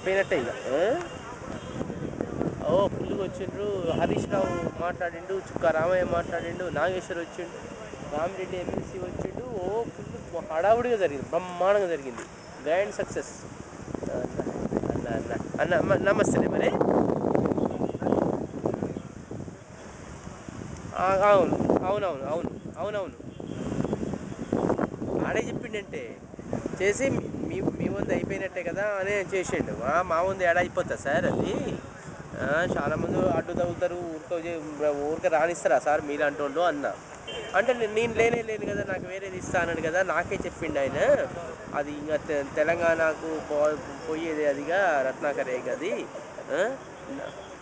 అయిపోయినట్టే ఇక ఓ ఫుల్గా వచ్చిండ్రు. హరీష్ రావు మాట్లాడిండు, చుక్కా రామయ్య మాట్లాడిండు, నాగేశ్వర్ వచ్చిండు, రామిరెడ్డి ఎమ్మెల్సీ వచ్చిండు. ఓ ఫుల్ హడావుడిగా జరిగింది, బ్రహ్మాండంగా జరిగింది. Grand success. అన్న అన్న అన్న నమస్తే మరి. అవును అవునవును అవును అవునవును ఆడే చెప్పిండంటే చేసి మీ ముందు అయిపోయినట్టే కదా అని చేసిండు. మా ముందు ఏడా అయిపోతుంది సార్ అది. చాలామంది అడ్డు తగ్గుతారు, ఊరికే రాణిస్తారా సార్ మీలాంటి వాళ్ళు అన్న. అంటే నేను లేనే కదా, నాకు వేరేది ఇస్తా అన్నాడు కదా, నాకే చెప్పిండు ఆయన. అది ఇంకా తెలంగాణకు పోయేది అదిగా రత్నాకరే గది.